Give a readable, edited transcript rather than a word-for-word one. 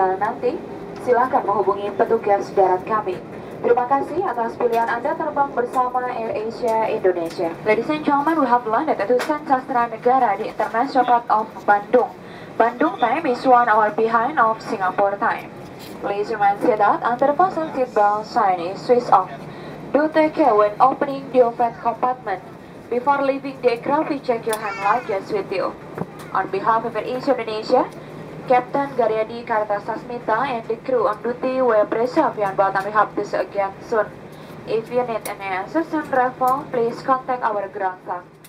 terminal nanti, silakan menghubungi petugas darat kami. Terima kasih atas pilihan Anda terbang bersama AirAsia Indonesia. Ladies and gentlemen, we have landed at Hussein Sastra Negara di International Airport of Bandung. Bandung time is 1 hour behind of Singapore time. Please remain seated until the fasten seatbelt sign is switched off. Do take care when opening the overhead compartment. Before leaving the aircraft, please check your hand luggage with you. On behalf of AirAsia Indonesia, Captain Garyadi Kartasasmita and the crew on duty will preserve you and welcome. We hope to see you again soon. If you need any assistance, please contact our ground staff.